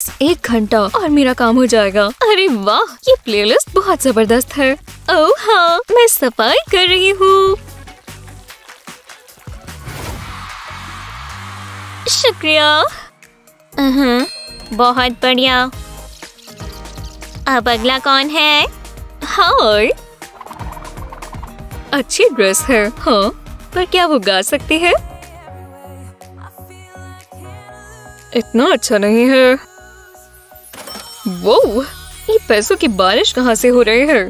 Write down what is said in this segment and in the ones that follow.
बस 1 घंटा और मेरा काम हो जाएगा। अरे वाह, ये प्लेलिस्ट बहुत जबरदस्त है। ओह हाँ, मैं सफाई कर रही हूँ। शुक्रिया। बहुत बढ़िया। अब अगला कौन है? हाय, अच्छी ड्रेस है। हाँ, पर क्या वो गा सकती है? इतना अच्छा नहीं है। वो ये पैसों की बारिश कहाँ से हो रही है?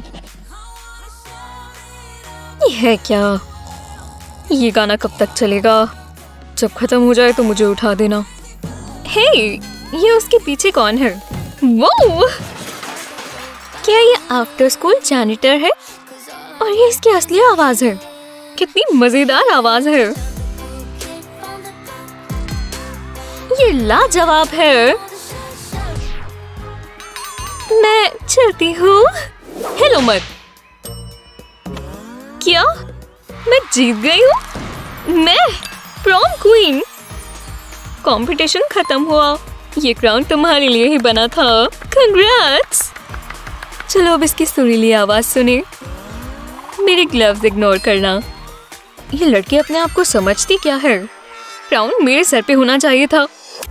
ये है क्या? ये गाना कब तक चलेगा? जब खत्म हो जाए तो मुझे उठा देना। हे, ये उसके पीछे कौन है? वो क्या ये आफ्टर स्कूल जैनिटर है? और ये इसकी असली आवाज है। कितनी मजेदार आवाज है। ये लाजवाब है। मैं चलती हूँ। हेलो मत। क्या मैं जीत गई हूँ? मैं प्रॉम क्वीन। कंपटीशन खत्म हुआ। ये क्राउन तुम्हारे लिए ही बना था। कंग्रेट्स। चलो अब इसकी सुरीली आवाज सुने। मेरे ग्लव्स इग्नोर करना। ये लड़की अपने आप को समझती क्या है? क्राउन मेरे सर पे होना चाहिए था।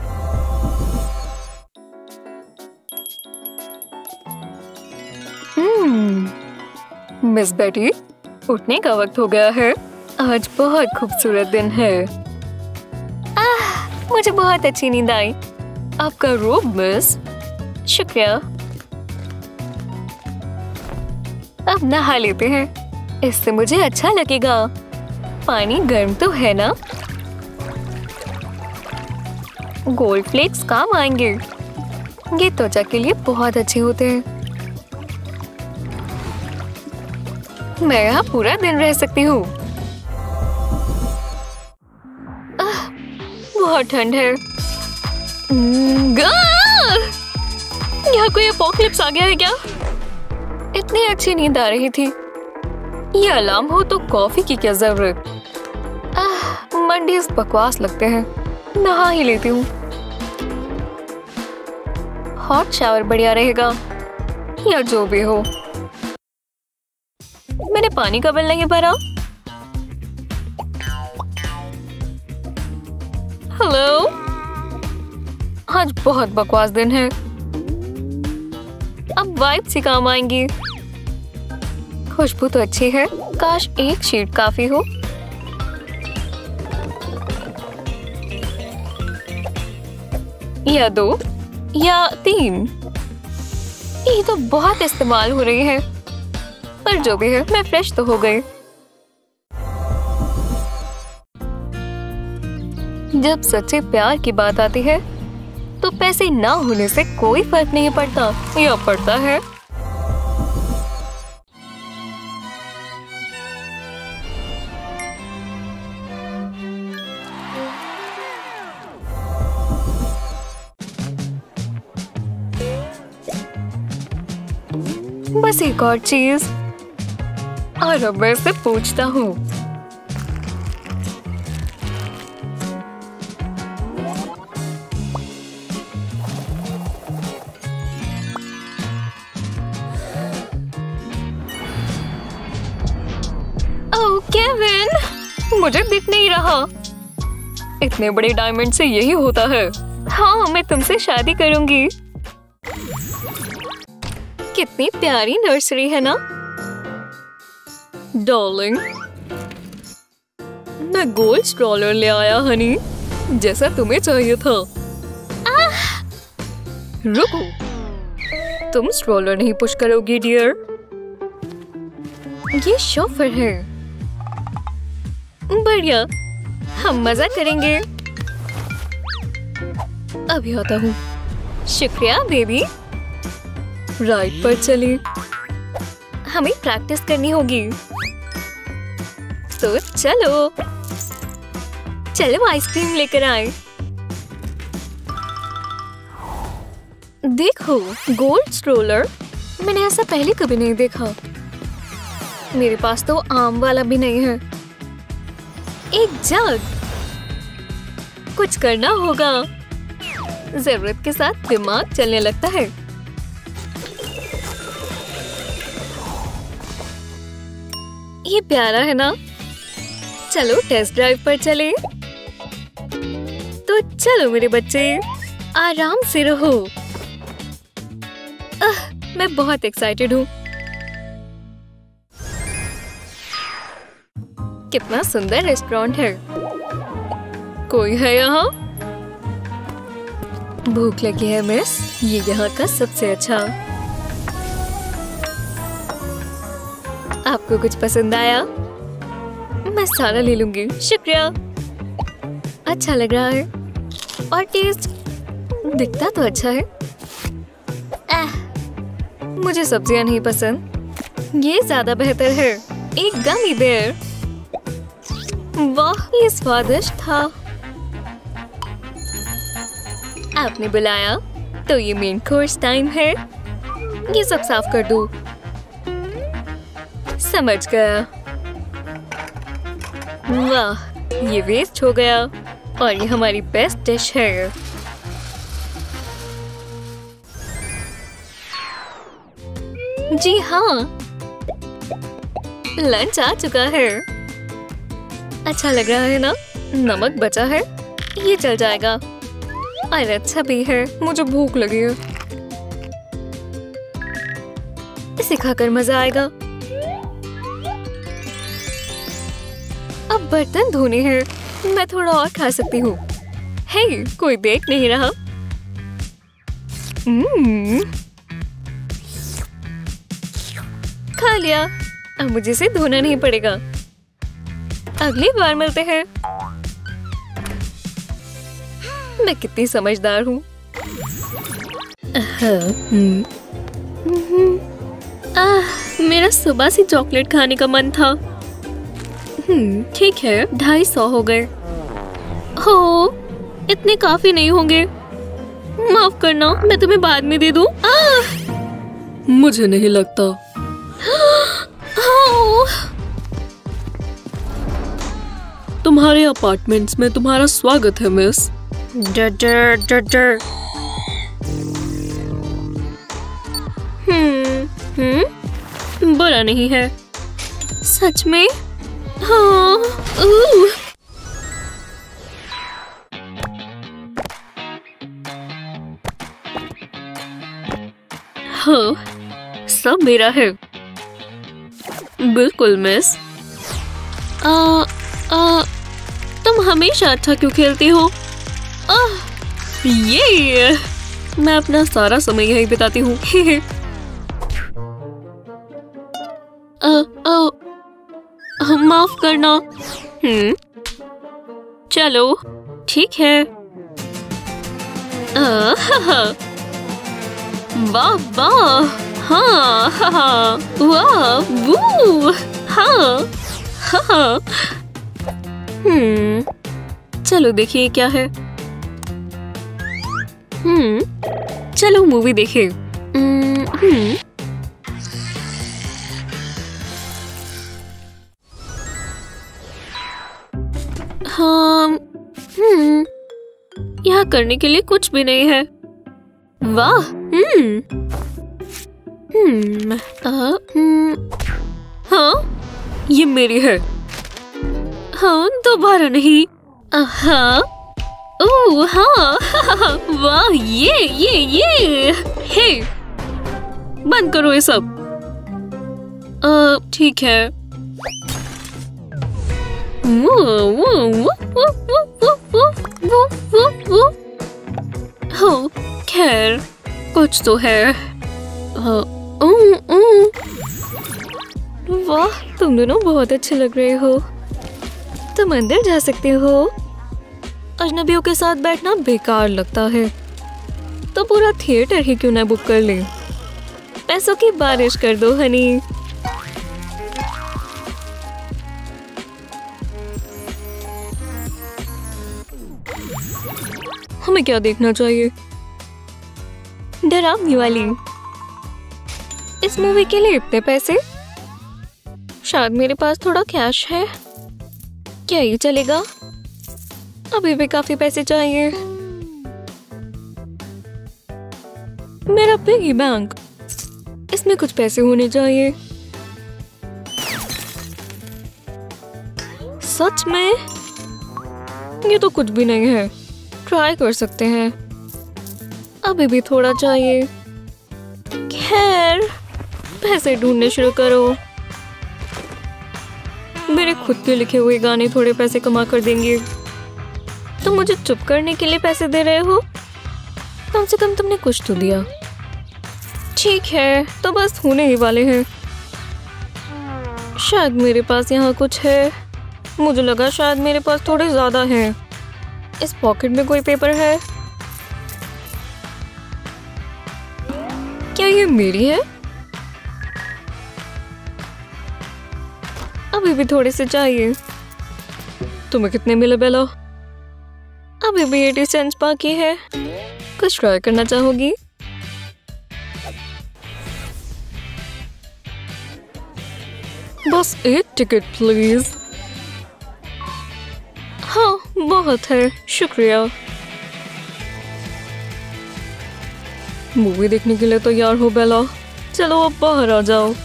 मिस बेटी, उठने का वक्त हो गया है। आज बहुत खूबसूरत दिन है। मुझे बहुत अच्छी नींद आई। आपका रोब मिस। शुक्रिया। अब नहा लेते हैं, इससे मुझे अच्छा लगेगा। पानी गर्म तो है ना? गोल्ड फ्लेक्स काम आएंगे। ये त्वचा के लिए बहुत अच्छे होते हैं। मैं यहाँ पूरा दिन रह सकती हूँ। बहुत ठंड है। यहाँ कोई एपोकलिप्स आ गया है क्या? इतनी अच्छी नींद आ रही थी। ये अलार्म हो तो कॉफी की क्या जरूरत? मंडीज बकवास लगते हैं। नहा ही लेती हूँ। हॉट शावर बढ़िया रहेगा, या जो भी हो। मैंने पानी का बिल नहीं भरा। हेलो, आज बहुत बकवास दिन है। अब वाइप्स ही काम आएंगी। खुशबू तो अच्छी है। काश एक शीट काफी हो। या 2 या 3। ये तो बहुत इस्तेमाल हो रही है। पर जो भी है, मैं फ्रेश तो हो गई। जब सच्चे प्यार की बात आती है तो पैसे ना होने से कोई फर्क नहीं पड़ता, या पड़ता है? बस एक और चीज। और अब मैं इससे पूछता हूँ। ओह केविन, मुझे दिख नहीं रहा। इतने बड़े डायमंड से यही होता है। हाँ, मैं तुमसे शादी करूंगी। कितनी प्यारी नर्सरी है ना? डार्लिंग, मैं गोल्ड स्ट्रॉलर ले आया हनी, जैसा तुम्हें चाहिए था। रुको, तुम स्ट्रॉलर नहीं पुश करोगी डियर। ये शोफर है। बढ़िया, हम मजा करेंगे। अभी आता हूँ। शुक्रिया बेबी। राइड पर चले। हमें प्रैक्टिस करनी होगी। तो चलो आइसक्रीम लेकर आए। देखो, गोल्ड स्ट्रोलर। मैंने ऐसा पहले कभी नहीं देखा। मेरे पास तो आम वाला भी नहीं है। एक जग। कुछ करना होगा। जरूरत के साथ दिमाग चलने लगता है। ये प्यारा है ना? चलो टेस्ट ड्राइव पर चले। तो चलो मेरे बच्चे, आराम से रहो। मैं बहुत एक्साइटेड हूँ। कितना सुंदर रेस्टोरेंट है। कोई है यहाँ? भूख लगी है मिस। ये यहाँ का सबसे अच्छा। आपको कुछ पसंद आया? मैं सारा ले लूंगी। शुक्रिया। अच्छा लग रहा है और टेस्ट दिखता तो अच्छा है। मुझे सब्जियां नहीं पसंद। ये ज्यादा बेहतर है। एक गमी बेयर। वाह, ये स्वादिष्ट था। आपने बुलाया तो ये मेन कोर्स टाइम है। ये सब साफ कर दो। समझ गया। वाह, ये वेस्ट हो गया और ये हमारी बेस्ट डिश है। जी हाँ, लंच आ चुका है। अच्छा लग रहा है ना? नमक बचा है, ये चल जाएगा। और अच्छा भी है। मुझे भूख लगी है। इसे खाकर मजा आएगा। अब बर्तन धोने हैं। मैं थोड़ा और खा सकती हूँ। हे, कोई देख नहीं रहा। खा लिया। अब मुझे इसे धोना नहीं पड़ेगा। अगली बार मिलते हैं। मैं कितनी समझदार हूँ। मेरा सुबह से चॉकलेट खाने का मन था। ठीक है, 250 हो गए। हो, इतने काफी नहीं होंगे। माफ करना, मैं तुम्हें बाद में दे दूं। मुझे नहीं लगता। तुम्हारे अपार्टमेंट्स में तुम्हारा स्वागत है मिस। बुरा नहीं है। सच में? हाँ। हाँ, सब मेरा है। बिल्कुल मिस। तुम हमेशा अच्छा क्यों खेलती हो? ये मैं अपना सारा समय यही बिताती हूँ। माफ करना। चलो ठीक है। वाह वाह, हाँ हाँ, वाह वू, हाँ हाँ। चलो देखिए क्या है। चलो मूवी देखें। हाँ, यहाँ करने के लिए कुछ भी नहीं है। वाह। हाँ, ये मेरी है। हाँ, दोबारा नहीं। हाँ, ओह हाँ, वाह, ये। हे, बंद करो ये सब। ठीक है। हो, खैर कुछ तो है। वाह, तुम दोनों बहुत अच्छे लग रहे हो। तुम अंदर जा सकते हो। अजनबियों के साथ बैठना बेकार लगता है, तो पूरा थिएटर ही क्यों ना बुक कर ले। पैसों की बारिश कर दो हनी। हमें क्या देखना चाहिए? डरावनी वाली। इस मूवी के लिए इतने पैसे? शायद मेरे पास थोड़ा कैश है। क्या ये चलेगा? अभी भी काफी पैसे चाहिए। मेरा पिगी बैंक, इसमें कुछ पैसे होने चाहिए। सच में? ये तो कुछ भी नहीं है। ट्राई कर सकते हैं। अभी भी थोड़ा चाहिए। खैर, पैसे ढूंढने शुरू करो। मेरे खुद के लिखे हुए गाने थोड़े पैसे कमा कर देंगे। तुम मुझे चुप करने के लिए पैसे दे रहे हो? कम से कम तुमने कुछ तो दिया। ठीक है, तो बस होने ही वाले हैं। शायद मेरे पास यहाँ कुछ है। मुझे लगा शायद मेरे पास थोड़े ज्यादा हैं। इस पॉकेट में कोई पेपर है? क्या ये मेरी है? अभी भी थोड़े से चाहिए। तुम्हें कितने मिले बेला? अभी भी 80 सेंट्स बाकी है। कुछ ट्राई करना चाहोगी? बस एक टिकट प्लीज। हाँ, बहुत है, शुक्रिया। मूवी देखने के लिए तैयार हो बेला? चलो अब बाहर आ जाओ।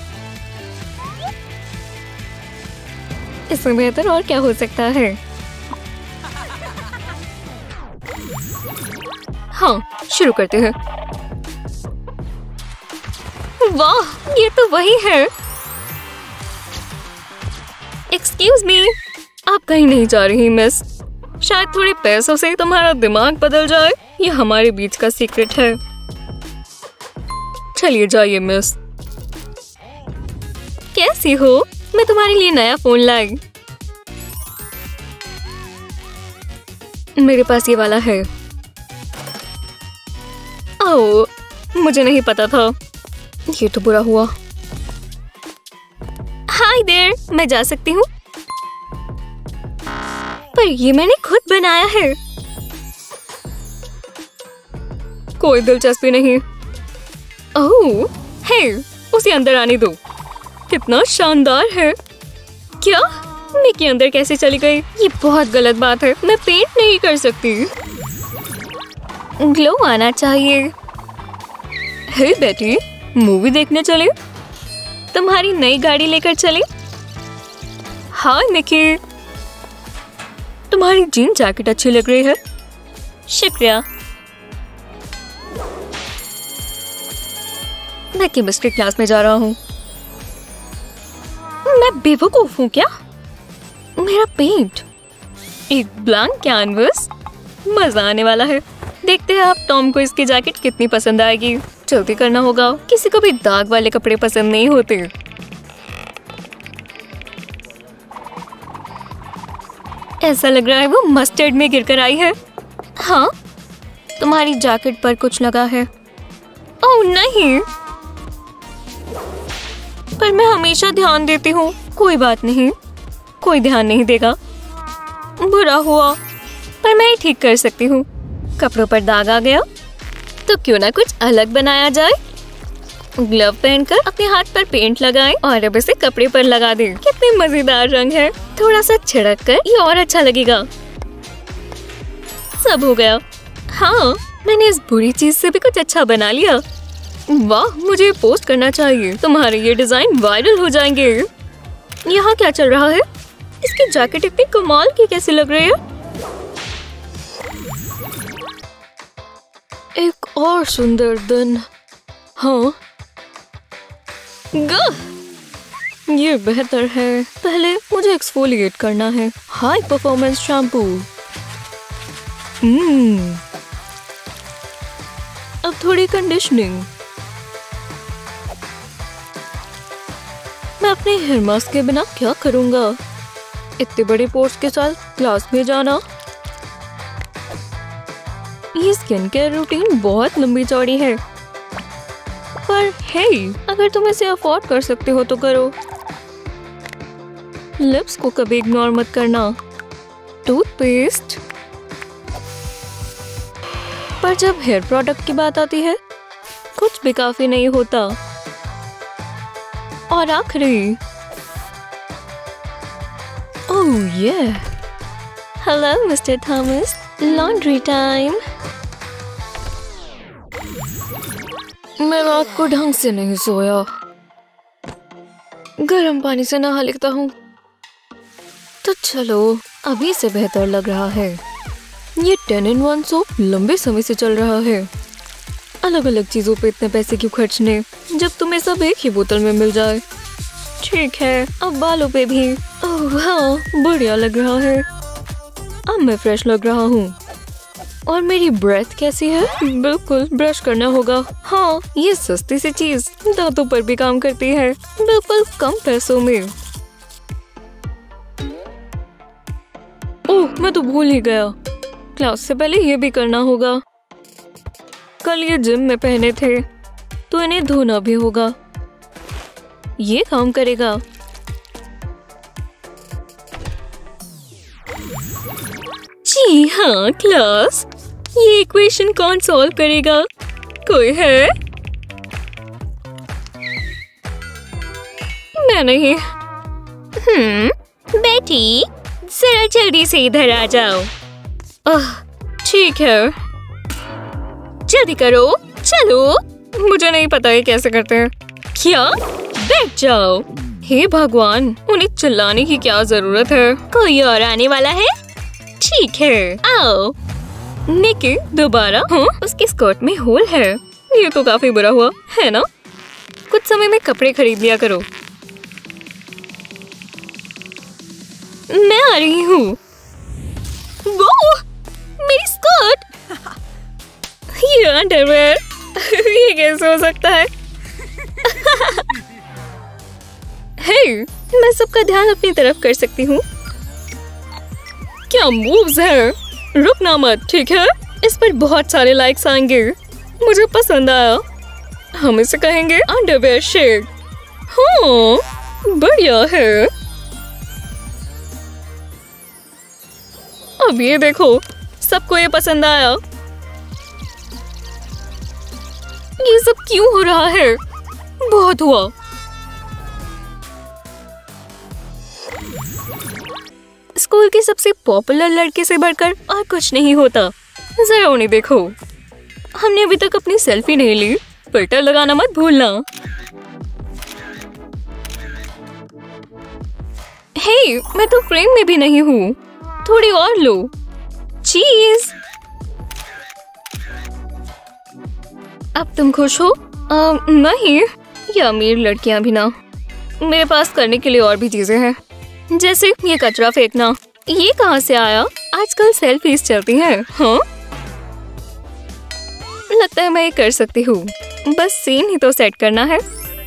इसमें बेहतर और क्या हो सकता है? हाँ, शुरू करते हैं। वाह, ये तो वही है। एक्सक्यूज मी, आप कहीं नहीं जा रही मिस? शायद थोड़े पैसों से तुम्हारा दिमाग बदल जाए। ये हमारे बीच का सीक्रेट है। चलिए जाइए मिस। कैसी हो? मैं तुम्हारे लिए नया फोन लाई। मेरे पास ये वाला है। ओह, मुझे नहीं पता था। ये तो बुरा हुआ। हाय देयर, मैं जा सकती हूँ? पर ये मैंने खुद बनाया है। कोई दिलचस्पी नहीं। ओह, हे, उसे अंदर आने दो। कितना शानदार है। क्या? मिकी अंदर कैसे चली गई? ये बहुत गलत बात है। मैं पेंट नहीं कर सकती। ग्लो आना चाहिए। हे बेटी, मूवी देखने चले? तुम्हारी नई गाड़ी लेकर चले? हाँ मिकी, तुम्हारी जीन जैकेट अच्छी लग रही है। शुक्रिया। मैं केमिस्ट्री क्लास में जा रहा हूँ। मैं बेवकूफ हूँ क्या? मेरा पेंट, एक ब्लैंक कैनवस। मजा आने वाला है। देखते हैं आप टॉम को इसकी जैकेट कितनी पसंद आएगी। जल्दी करना होगा, किसी को भी दाग वाले कपड़े पसंद नहीं होते। ऐसा लग रहा है वो मस्टर्ड में गिरकर आई है। हाँ, तुम्हारी जैकेट पर कुछ लगा है। ओह नहीं, पर मैं हमेशा ध्यान देती हूँ। कोई बात नहीं, कोई ध्यान नहीं देगा। बुरा हुआ, पर मैं ठीक कर सकती हूँ। कपड़ों पर दाग आ गया तो क्यों ना कुछ अलग बनाया जाए। ग्लव पहनकर अपने हाथ पर पेंट लगाएं और अब इसे कपड़े पर लगा दें। कितने मजेदार रंग है। थोड़ा सा छिड़क कर ये और अच्छा लगेगा। सब हो गया। हाँ, मैंने इस बुरी चीज से भी कुछ अच्छा बना लिया। वाह, मुझे पोस्ट करना चाहिए। तुम्हारे ये डिजाइन वायरल हो जाएंगे। यहाँ क्या चल रहा है? इसकी जैकेट इतनी कमाल की कैसी लग रही है? एक और सुंदर दिन। हाँ, ये बेहतर है। पहले मुझे एक्सफोलिएट करना है। High performance shampoo. अब थोड़ी कंडीशनिंग। मैं अपने हेयर मास्क के बिना क्या करूंगा? इतने बड़े पोर्स के साथ क्लास में जाना। ये स्किन केयर रूटीन बहुत लंबी चौड़ी है, पर हे, अगर तुम इसे अफोर्ड कर सकते हो तो करो। लिप्स को कभी इग्नोर मत करना। टूथपेस्ट। पर जब हेयर प्रोडक्ट की बात आती है, कुछ भी काफी नहीं होता। और आखिरी, ओह ये, hello mister Thomas, laundry time. मैं रात को ढंग से नहीं सोया। गर्म पानी से नहा लेता हूँ। तो चलो, अभी से बेहतर लग रहा है। ये 10-in-1 सोप लंबे समय से चल रहा है। अलग अलग चीजों पे इतने पैसे क्यों खर्चने जब तुम्हें सब एक ही बोतल में मिल जाए। ठीक है, अब बालों पे भी। ओह हाँ, बढ़िया लग रहा है। अब मैं फ्रेश लग रहा हूँ। और मेरी ब्रेथ कैसी है? बिल्कुल, ब्रश करना होगा। हाँ, ये सस्ती सी चीज दांतों पर भी काम करती है, बिल्कुल कम पैसों में। ओह, मैं तो भूल ही गया। क्लास से पहले ये भी करना होगा। कल ये जिम में पहने थे तो इन्हें धोना भी होगा। ये काम करेगा। जी हाँ क्लास, ये इक्वेशन कौन सॉल्व करेगा? कोई है? मैं नहीं। बेटी, जरा जल्दी से इधर आ जाओ। ठीक है, जल्दी करो, चलो। मुझे नहीं पता ये कैसे करते हैं। क्या? बैठ जाओ। हे भगवान, उन्हें चिल्लाने की क्या जरूरत है? कोई और आने वाला है? ठीक है, आओ। निकी, दोबारा। हाँ, उसके स्कर्ट में होल है। ये तो काफी बुरा हुआ, है ना? कुछ समय में कपड़े खरीद लिया करो। मैं आ रही हूँ। वो मेरी स्कर्ट। ये अंडरवेयर। ये कैसे हो सकता है? हे, मैं सबका ध्यान अपनी तरफ कर सकती हूँ। क्या मूव्स है? रुकना मत, ठीक है? इस पर बहुत सारे लाइक्स आएंगे। मुझे पसंद आया। हम इसे कहेंगे अंडरवेयर शेड। हाँ, बढ़िया है। अब ये देखो, सबको ये पसंद आया। ये सब क्यों हो रहा है? बहुत हुआ। स्कूल के सबसे पॉपुलर लड़के से बढ़कर और कुछ नहीं होता। जरा उन्हें देखो। हमने अभी तक अपनी सेल्फी नहीं ली। फिल्टर लगाना मत भूलना। हे, मैं तो फ्रेम में भी नहीं हूँ। थोड़ी और लो। चीज। अब तुम खुश हो? नहीं, ये अमीर लड़कियां भी ना। मेरे पास करने के लिए और भी चीजें हैं, जैसे ये कचरा फेंकना। ये कहाँ से आया? आजकल सेल्फीज चलती हैं। हाँ, लगता है मैं ये कर सकती हूँ। बस सीन ही तो सेट करना है।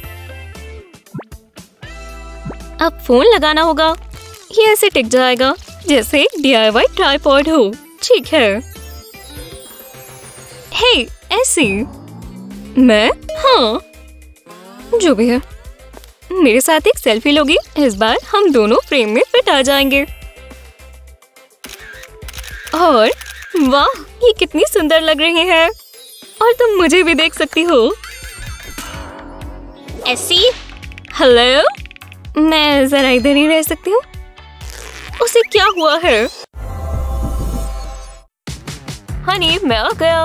अब फोन लगाना होगा। ये ऐसे टिक जाएगा जैसे DIY ट्राइपॉड हो। ठीक है। हे, ऐसी। मैं? हाँ, जो भी है। मेरे साथ एक सेल्फी लोगी? इस बार हम दोनों फ्रेम में फिट आ जाएंगे। और वाह, ये कितनी सुंदर लग रही है। और तुम मुझे भी देख सकती हो। ऐसी। हेलो, मैं जरा इधर ही रह सकती हूँ? उसे क्या हुआ है? हनी, मैं आ गया।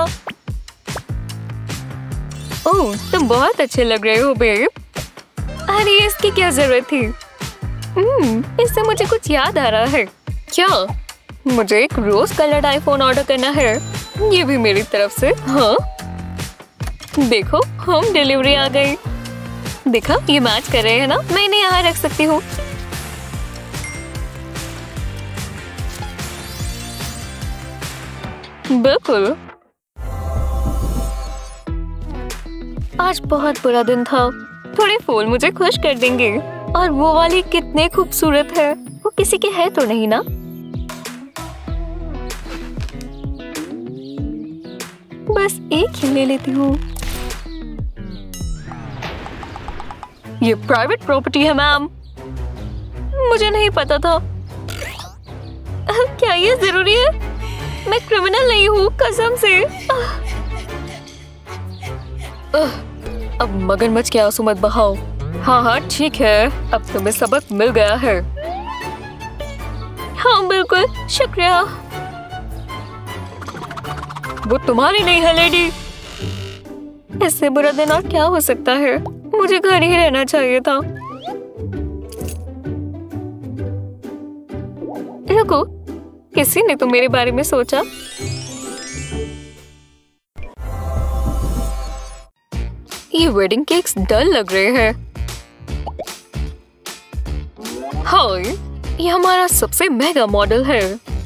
ओह, तुम बहुत अच्छे लग रहे हो बेब। अरे, इसकी क्या जरूरत थी? इससे मुझे कुछ याद आ रहा है। क्या? मुझे एक रोज कलर्ड आईफोन ऑर्डर करना है। ये भी मेरी तरफ से। हाँ, देखो, होम डिलीवरी आ गई। देखा, ये मैच कर रहे हैं ना? मैं इन्हें यहाँ रख सकती हूँ। बिल्कुल। आज बहुत बुरा दिन था। थोड़े फूल मुझे खुश कर देंगे। और वो वाली कितने खूबसूरत है। वो किसी के है तो नहीं ना? बस एक ही ले लेती हूँ। ये प्राइवेट प्रॉपर्टी है मैम। मुझे नहीं पता था। क्या ये जरूरी है? मैं क्रिमिनल नहीं हूँ, कसम से। अब मगरमच्छ के आंसू मत बहाओ। हाँ हाँ, ठीक है। अब तुम्हें सबक मिल गया है। हाँ बिल्कुल, शुक्रिया। वो तुम्हारी नहीं है लेडी। इससे बुरा दिन और क्या हो सकता है। मुझे घर ही रहना चाहिए था। रुको, किसी ने तो मेरे बारे में सोचा। ये वेडिंग केक्स डल लग रहे हैं। हाय, ये हमारा सबसे महंगा मॉडल है।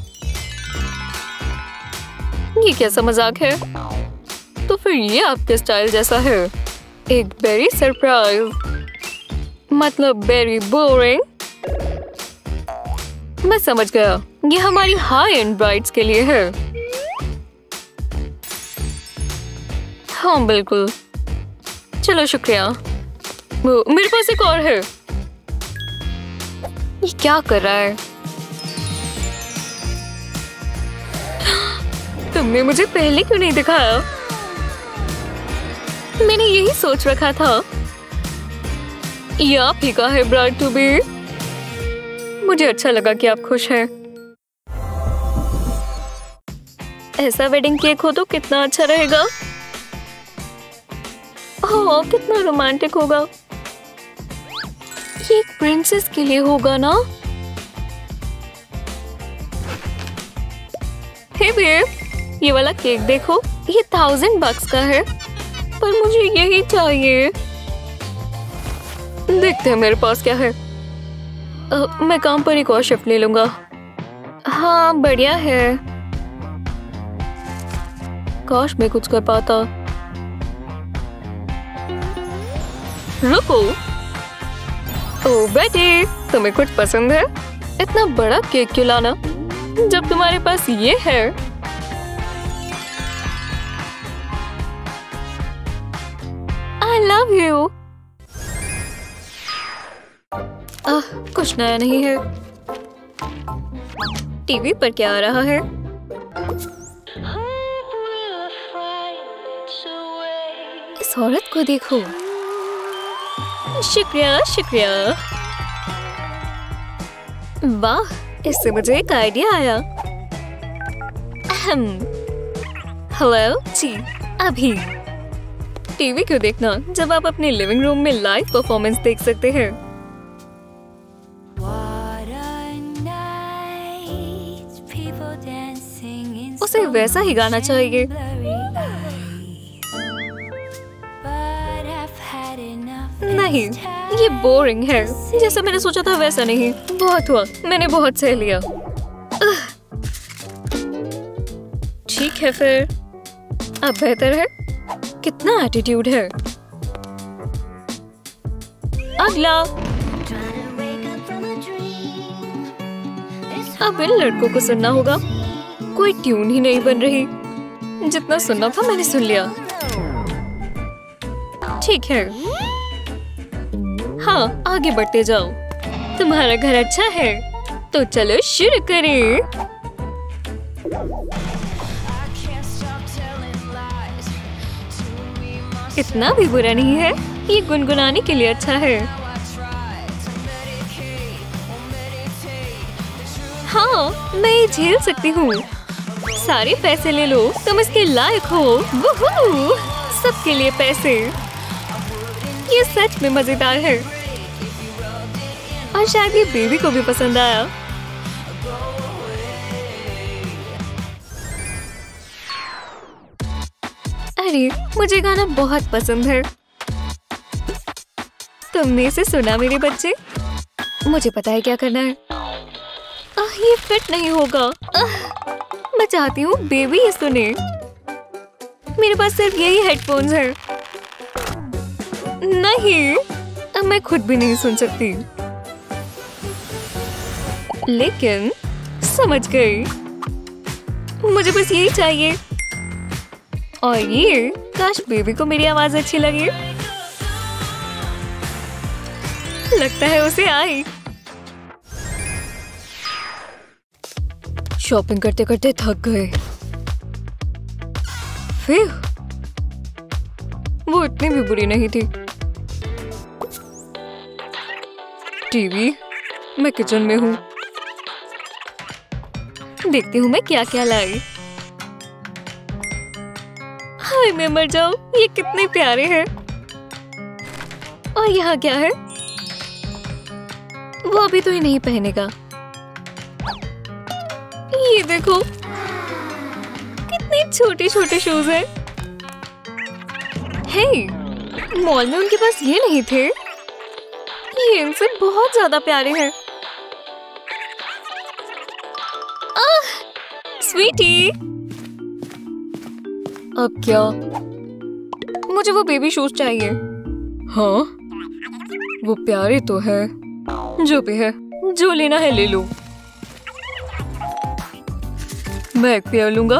ये कैसा मजाक है? तो फिर ये आपके स्टाइल जैसा है। एक वेरी सरप्राइज, मतलब वेरी बोरिंग। मैं समझ गया, ये हमारी हाई एंड ब्राइड्स के लिए है। हाँ बिल्कुल, चलो शुक्रिया। मेरे पास एक और है। ये क्या कर रहा है? तुमने मुझे पहले क्यों नहीं दिखाया? मैंने यही सोच रखा था। ये आप ही का है ब्राइड टू बी। मुझे अच्छा लगा कि आप खुश हैं। ऐसा वेडिंग केक हो तो कितना अच्छा रहेगा। ओह, कितना रोमांटिक होगा। ये एक प्रिंसेस के लिए होगा ना? हे बेब, ये वाला केक देखो। ये $1000 का है, पर मुझे यही चाहिए। देखते हैं मेरे पास क्या है। मैं काम पर एक और शिफ्ट ले लूंगा। हाँ बढ़िया है। काश मैं कुछ कर पाता। रुको। ओह बेटी, तुम्हें कुछ पसंद है? इतना बड़ा केक क्यों लाना जब तुम्हारे पास ये है? I love you। कुछ नया नहीं है। टीवी पर क्या आ रहा है? इस औरत को देखो। शुक्रिया शुक्रिया। वाह, इससे मुझे एक आइडिया आया। हेलो जी, अभी टीवी क्यों देखना जब आप अपने लिविंग रूम में लाइव परफॉर्मेंस देख सकते हैं। उसे वैसा ही गाना चाहिए। नहीं, ये बोरिंग है। जैसा मैंने सोचा था वैसा नहीं। बहुत हुआ, मैंने बहुत सह लिया। ठीक है फिर, अब बेहतर है। कितना एटीट्यूड है। अगला। अब इन लड़कों को सुनना होगा। कोई ट्यून ही नहीं बन रही। जितना सुनना था मैंने सुन लिया। ठीक है, हाँ आगे बढ़ते जाओ। तुम्हारा घर अच्छा है तो चलो शुरू करें। इतना भी बुरा नहीं है, ये गुनगुनाने के लिए अच्छा है। हाँ, मैं ये झेल सकती हूँ। सारे पैसे ले लो, तुम इसके लायक हो। वूहू! सबके लिए पैसे। ये सच में मजेदार है और शायद ये बेबी को भी पसंद आया। अरे, मुझे गाना बहुत पसंद है। तुमने इसे सुना मेरे बच्चे? मुझे पता है क्या करना है। ये फिट नहीं होगा। मैं चाहती हूँ बेबी ये सुने। मेरे पास सिर्फ यही हेडफोन्स है। नहीं, अब मैं खुद भी नहीं सुन सकती। लेकिन समझ गई, मुझे बस यही चाहिए। और ये, काश बेबी को मेरी आवाज अच्छी लगे। लगता है उसे आई। शॉपिंग करते करते थक गए। फिर वो इतनी भी बुरी नहीं थी। टीवी, मैं किचन में हूँ। देखती हूँ मैं क्या क्या लाई। हाय मैं मर जाऊं, ये कितने प्यारे हैं। और यहाँ क्या है? वो अभी तो ही नहीं पहनेगा। ये देखो कितने छोटे छोटे शूज हैं। हे, मॉल में उनके पास ये नहीं थे। ये इनसे बहुत ज्यादा प्यारे हैं। स्वीटी, अब क्या? मुझे वो बेबी शूज चाहिए। हाँ, वो प्यारे तो है। जो भी है, जो लेना है ले लो। मैं एक पेयर लूंगा।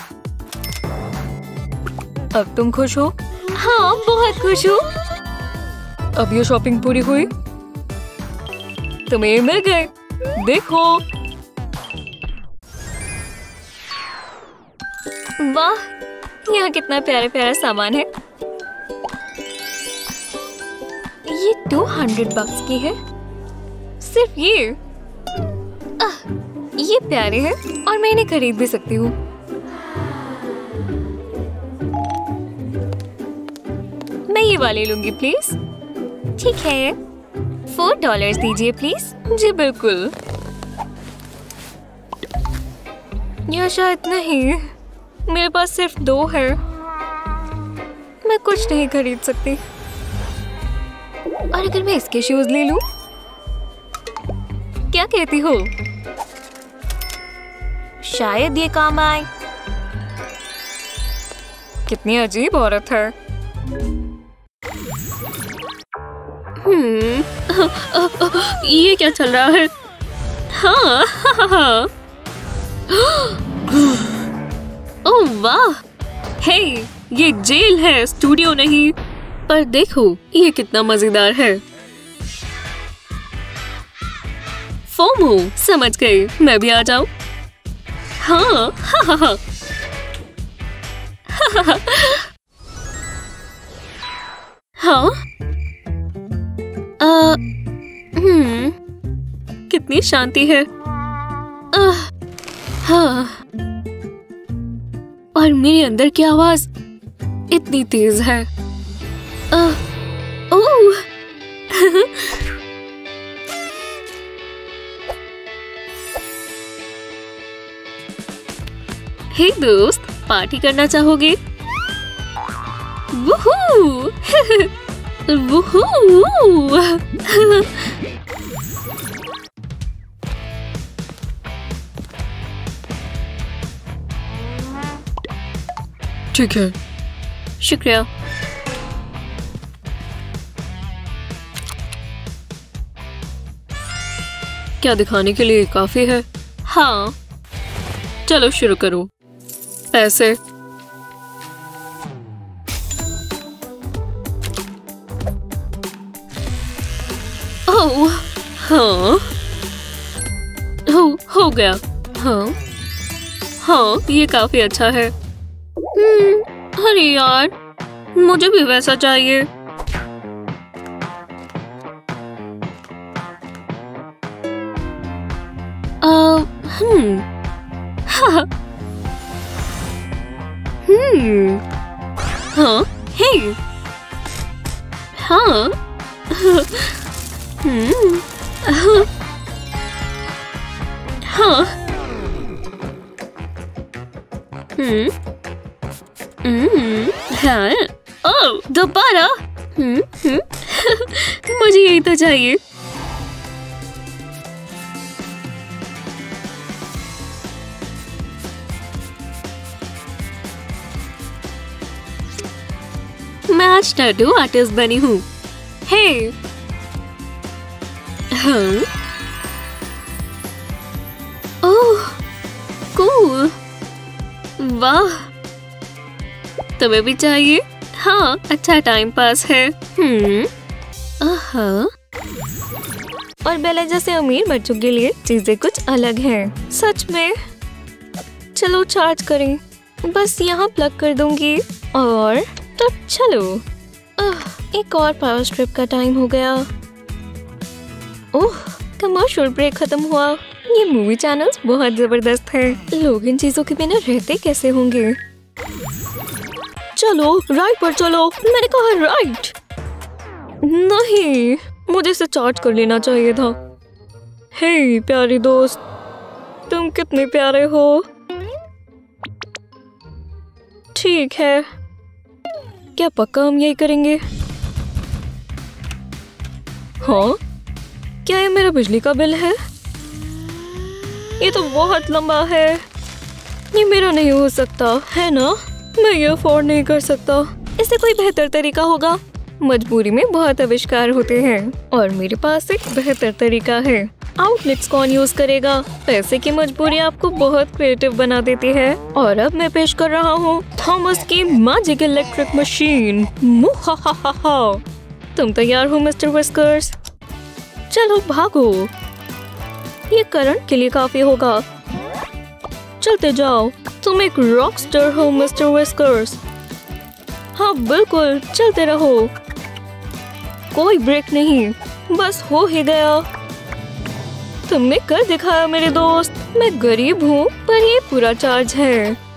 अब तुम खुश हो? हाँ, बहुत खुश हूँ। अब ये शॉपिंग पूरी हुई। तुम्हें मिल गए, देखो। वाह, यहाँ कितना प्यारा प्यारा सामान है। ये 200 बक्स की है। सिर्फ ये प्यारे हैं और मैं इन्हें खरीद भी सकती हूँ। मैं ये वाले लूंगी प्लीज। ठीक है, $4 दीजिए प्लीज। जी बिल्कुल। या शायद नहीं, मेरे पास सिर्फ 2 है। मैं कुछ नहीं खरीद सकती। और अगर मैं इसके शूज ले लूं? क्या कहती हो? शायद ये काम आए। कितनी अजीब औरत है। ये क्या चल रहा है? हाँ। ओह वाह, हे, ये जेल है, स्टूडियो नहीं। पर देखो, ये कितना मजेदार है। फोमो, समझ गई, मैं भी आ जाऊं? हाँ, हाँ, कितनी शांति है। हाँ, और मेरे अंदर की आवाज इतनी तेज है। ओह, हे दोस्त, पार्टी करना चाहोगे? वूहू! वूहू! ठीक है, शुक्रिया। क्या दिखाने के लिए काफी है? हाँ, चलो शुरू करो। पैसे। ओह, हाँ, हो गया। हाँ, हाँ, ये काफी अच्छा है। अरे यार, मुझे भी वैसा चाहिए। हाँ, हाँ, हे, हाँ, हाँ, हाँ, ओह, दोबारा। मुझे यही तो चाहिए। मैं आज टैटू आर्टिस्ट बनी हूँ। हे, हाँ, ओह, कूल, वाह, तुम्हें भी चाहिए? हाँ, अच्छा टाइम पास है। और बेला जैसे अमीर बच्चों के लिए चीजें कुछ अलग हैं। सच में। चलो चार्ज करें। बस यहाँ प्लग कर दूंगी और तो चलो। एक और पावर स्ट्रिप का टाइम हो गया। ओह, कमर्शियल ब्रेक खत्म हुआ। ये मूवी चैनल्स बहुत जबरदस्त है। लोग इन चीजों के बिना रहते कैसे होंगे? चलो राइट पर चलो। मैंने कहा राइट। नहीं, मुझे इसे चार्ज कर लेना चाहिए था। हे प्यारी दोस्त, तुम कितने प्यारे हो। ठीक है, क्या पक्का हम यही करेंगे? हाँ, क्या ये मेरा बिजली का बिल है? ये तो बहुत लंबा है। ये मेरा नहीं हो सकता है ना? मैं ये अफोर्ड नहीं कर सकता। इससे कोई बेहतर तरीका होगा। मजबूरी में बहुत आविष्कार होते हैं और मेरे पास एक बेहतर तरीका है। आउटलेट्स कौन यूज करेगा? पैसे की मजबूरी आपको बहुत क्रिएटिव बना देती है। और अब मैं पेश कर रहा हूँ थॉमस की मैजिक इलेक्ट्रिक मशीन। मुहाहाहा। तुम तैयार हो मिस्टर विस्कर्स? चलो भागो, ये करंट के लिए काफी होगा। चलते जाओ, तुम एक रॉकस्टार हो मिस्टर विस्कर्स। हाँ बिल्कुल, चलते रहो, कोई ब्रेक नहीं, बस हो ही गया। तुमने कर दिखाया मेरे दोस्त। मैं गरीब हूँ पर ये पूरा चार्ज है।